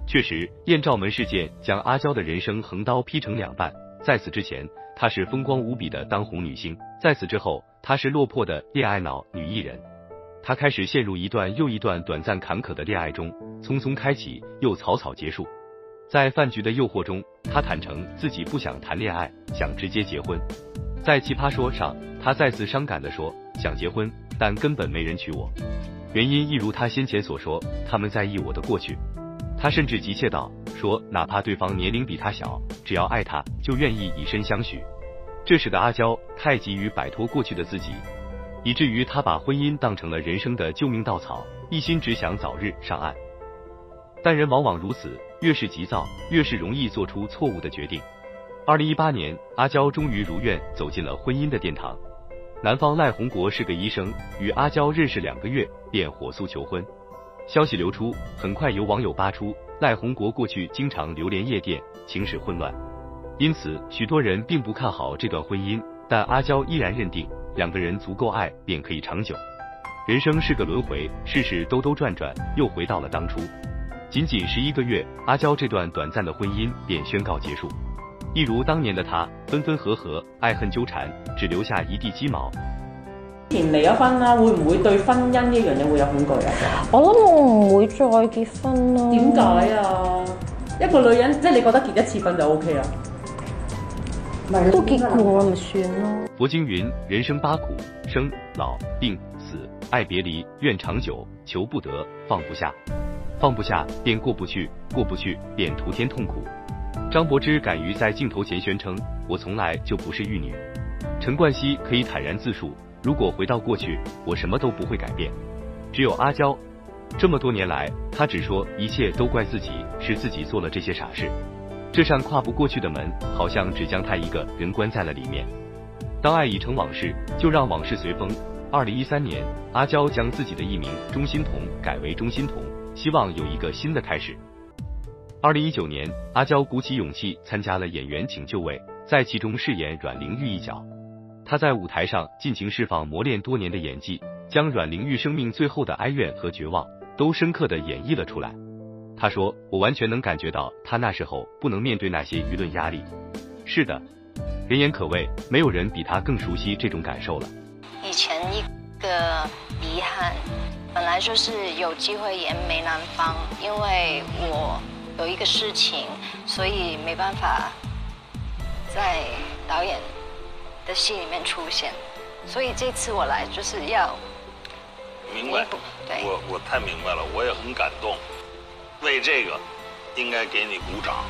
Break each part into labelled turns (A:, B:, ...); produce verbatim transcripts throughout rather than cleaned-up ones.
A: 确实，艳照门事件将阿娇的人生横刀劈成两半。在此之前，她是风光无比的当红女星；在此之后，她是落魄的恋爱脑女艺人。她开始陷入一段又一段短暂坎坷的恋爱中，匆匆开启，又草草结束。在饭局的诱惑中，她坦诚自己不想谈恋爱，想直接结婚。在奇葩说上，她再次伤感地说，想结婚，但根本没人娶我。原因一如她先前所说，他们在意我的过去。她甚至急切道，说哪怕对方年龄比她小，只要爱她，就愿意以身相许。这使得阿娇太急于摆脱过去的自己，以至于她把婚姻当成了人生的救命稻草，一心只想早日上岸。但人往往如此，越是急躁，越是容易做出错误的决定。二零一八年，阿娇终于如愿走进了婚姻的殿堂。男方赖宏国是个医生，与阿娇认识两个月便火速求婚。消息流出，很快有网友扒出赖宏国过去经常流连夜店，情史混乱，因此许多人并不看好这段婚姻，但阿娇依然认定两个人足够爱便可以长久。人生是个轮回，事事兜兜转转，又回到了当初。仅仅十一个月，阿娇这段短暂的婚姻便宣告結束。一如當年的她，分分合合，愛恨糾纏，只留下一地雞毛。
B: 前離咗婚啦，會唔會對婚姻呢樣嘢會有恐懼啊？
C: 我諗我唔會再結婚咯。
B: 點解啊？一個女人即係你覺得結一次婚就 OK 啦？
C: 都結過咪算咯。
A: 佛經云：人生八苦，生、老、病、死，愛別離，願長久，求不得，放不下。放不下便過不去，過不去便徒添痛苦。张柏芝敢于在镜头前宣称，我从来就不是玉女。陈冠希可以坦然自述，如果回到过去，我什么都不会改变。只有阿娇，这么多年来，她只说一切都怪自己，是自己做了这些傻事。这扇跨不过去的门，好像只将她一个人关在了里面。当爱已成往事，就让往事随风。二零一三年，阿娇将自己的艺名钟欣桐改为钟欣桐，希望有一个新的开始。二零一九年，阿娇鼓起勇气参加了《演员请就位》，在其中饰演阮玲玉一角。她在舞台上尽情释放磨练多年的演技，将阮玲玉生命最后的哀怨和绝望都深刻地演绎了出来。她说，我完全能感觉到她那时候不能面对那些舆论压力。是的，人言可畏，没有人比她更熟悉这种感受了。
D: 以前一个遗憾，本来就是有机会演梅兰芳，因为我有一个事情，所以没办法在导演的戏里面出现，所以这次我来就是要
E: 明白，
D: 对，
E: 我我太明白了，我也很感动，为这个应该给你鼓掌。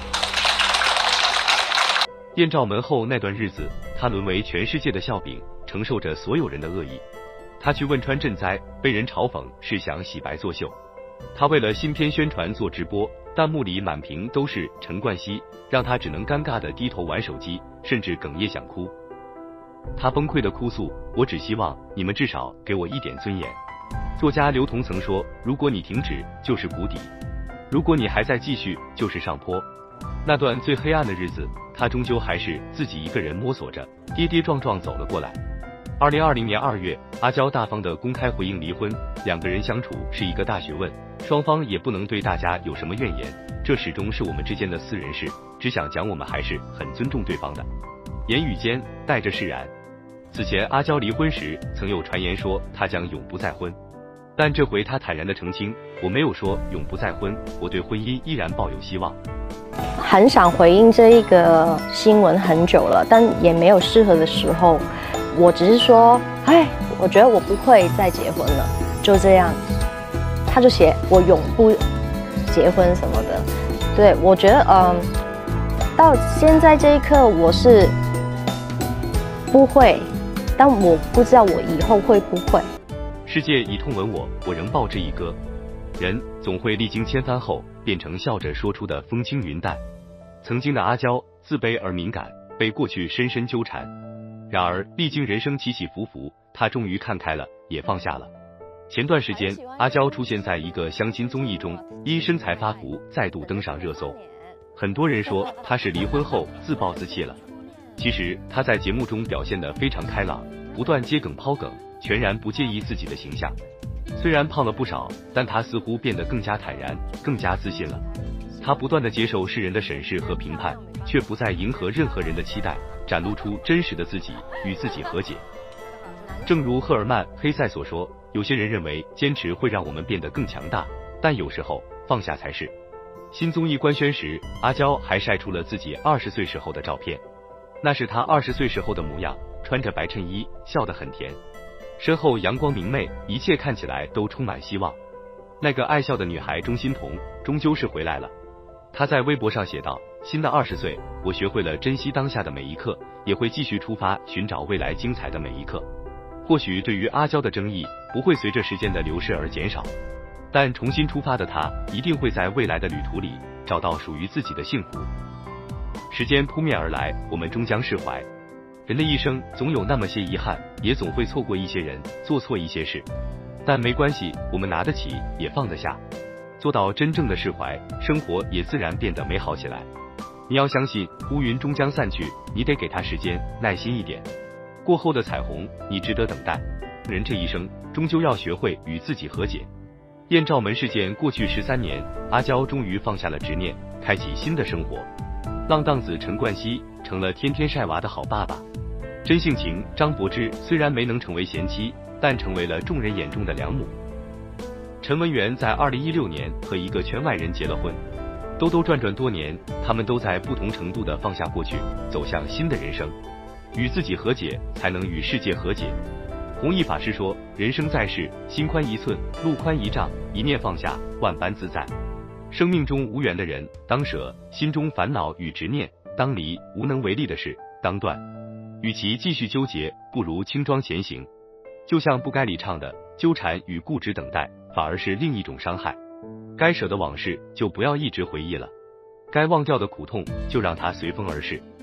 A: 艳照门后那段日子，他沦为全世界的笑柄，承受着所有人的恶意。他去汶川赈灾，被人嘲讽是想洗白作秀。他为了新片宣传做直播，弹幕里满屏都是陈冠希，让他只能尴尬地低头玩手机，甚至哽咽想哭。他崩溃地哭诉，我只希望你们至少给我一点尊严。作家刘同曾说，如果你停止就是谷底，如果你还在继续就是上坡。那段最黑暗的日子，他终究还是自己一个人摸索着，跌跌撞撞走了过来。二零二零年二月，阿娇大方地公开回应离婚，两个人相处是一个大学问，双方也不能对大家有什么怨言，这始终是我们之间的私人事，只想讲我们还是很尊重对方的。言语间带着释然。此前阿娇离婚时，曾有传言说她将永不再婚，但这回她坦然地澄清，我没有说永不再婚，我对婚姻依然抱有希望。
C: 很想回应这一个新闻很久了，但也没有适合的时候。我只是说，哎，我觉得我不会再结婚了，就这样。他就写我永不结婚什么的。对，我觉得，嗯，到现在这一刻我是不会，但我不知道我以后会不会。
A: 世界已痛吻我，我仍报之以歌。人总会历经千帆后，变成笑着说出的风轻云淡。曾经的阿娇自卑而敏感，被过去深深纠缠。然而历经人生起起伏伏，她终于看开了，也放下了。前段时间，阿娇出现在一个相亲综艺中，因身材发福再度登上热搜。很多人说她是离婚后自暴自弃了。其实她在节目中表现得非常开朗，不断接梗抛梗，全然不介意自己的形象。虽然胖了不少，但她似乎变得更加坦然，更加自信了。她他不断地接受世人的审视和评判，却不再迎合任何人的期待，展露出真实的自己，与自己和解。正如赫尔曼·黑塞所说，有些人认为坚持会让我们变得更强大，但有时候放下才是。新综艺官宣时，阿娇还晒出了自己二十岁时候的照片，那是她二十岁时候的模样，穿着白衬衣，笑得很甜，身后阳光明媚，一切看起来都充满希望。那个爱笑的女孩钟欣桐终究是回来了。她在微博上写道：新的二十岁，我学会了珍惜当下的每一刻，也会继续出发，寻找未来精彩的每一刻。或许对于阿娇的争议不会随着时间的流逝而减少，但重新出发的她一定会在未来的旅途里找到属于自己的幸福。时间扑面而来，我们终将释怀。人的一生总有那么些遗憾，也总会错过一些人，做错一些事，但没关系，我们拿得起，也放得下，做到真正的释怀，生活也自然变得美好起来。你要相信，乌云终将散去，你得给它时间，耐心一点。过后的彩虹，你值得等待。人这一生，终究要学会与自己和解。艳照门事件过去十三年，阿娇终于放下了执念，开启新的生活。浪荡子陈冠希成了天天晒娃的好爸爸。真性情张柏芝虽然没能成为贤妻，但成为了众人眼中的良母。陈文媛在二零一六年和一个圈外人结了婚。兜兜转转多年，他们都在不同程度的放下过去，走向新的人生。与自己和解，才能与世界和解。弘一法师说，人生在世，心宽一寸，路宽一丈，一念放下，万般自在。生命中无缘的人当舍，心中烦恼与执念当离，无能为力的事当断。与其继续纠结，不如轻装前行。就像不该里唱的，纠缠与固执等待，反而是另一种伤害。该舍的往事，就不要一直回忆了；该忘掉的苦痛，就让它随风而逝。